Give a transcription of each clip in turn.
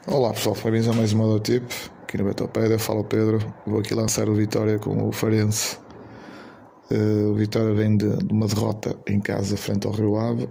Olá pessoal, bem-vindos a mais uma do Tip, aqui no Betopédia. Fala Pedro, vou aqui lançar o Vitória com o Farense. O Vitória vem de uma derrota em casa frente ao Rio Ave,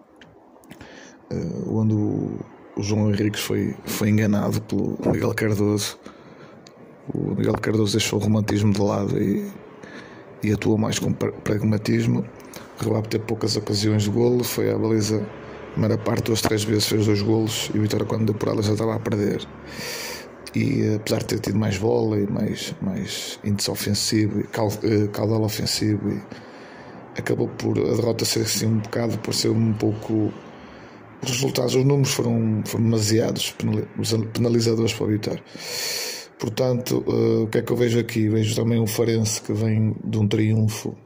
onde o João Henriques foi enganado pelo Miguel Cardoso. O Miguel Cardoso deixou o romantismo de lado e atuou mais com pragmatismo. O Rio Ave teve poucas ocasiões de golo, foi à baliza primeira parte, 2-3 vezes fez 2 golos e o Vitória, quando deu por ela, já estava a perder. E apesar de ter tido mais bola e mais índice ofensivo e caudal ofensivo, e acabou por a derrota ser assim um bocado, por ser um pouco. Os resultados, os números foram demasiados penalizadores para o Vitória. Portanto, o que é que eu vejo aqui? Vejo também um Farense que vem de um triunfo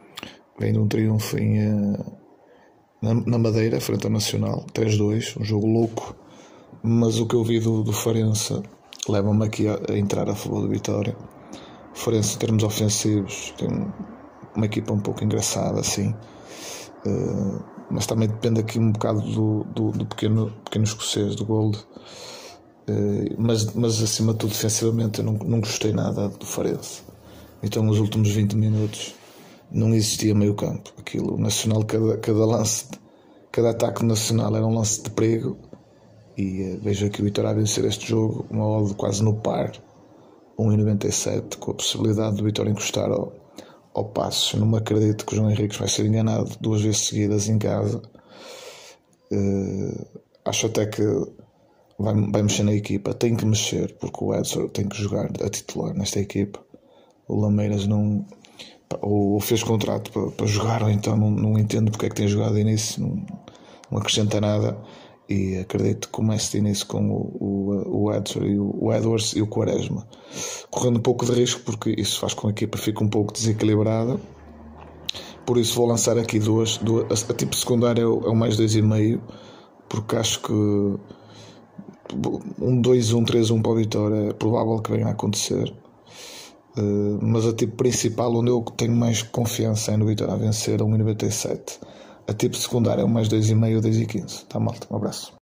na Madeira, frente ao Nacional, 3-2, um jogo louco, mas o que eu vi do Farense leva-me aqui a entrar a favor do Vitória. O Farense, em termos ofensivos, tem uma equipa um pouco engraçada, assim, mas também depende aqui um bocado do pequeno escocês, do Gold, mas acima de tudo, defensivamente, eu não gostei nada do Farense. Então, nos últimos 20 minutos, não existia meio campo. Aquilo, o Nacional, cada lance, cada ataque nacional era um lance de perigo. E vejo aqui o Vitória a vencer este jogo, uma odd quase no par, 1,97, com a possibilidade do Vitória encostar ao Passos. Eu não me acredito que o João Henriques vai ser enganado 2 vezes seguidas em casa. Acho até que vai mexer na equipa. Tem que mexer, porque o Edson tem que jogar a titular nesta equipa. O Lameiras não... ou fez contrato para jogar, ou então não entendo porque é que tem jogado de início, não acrescenta nada. E acredito que comece de início com o Edson e o Edwards e o Quaresma, correndo um pouco de risco, porque isso faz com que a equipa fique um pouco desequilibrada. Por isso vou lançar aqui duas. A tipo secundária é o mais 2,5, porque acho que um 2-1, 3-1 para a Vitória é provável que venha a acontecer. Mas a tipo principal, onde eu tenho mais confiança, é no Vitória a vencer, a 1,97. A tipo secundária é o mais 2,5 ou 2,15. Tá, malta? Um abraço.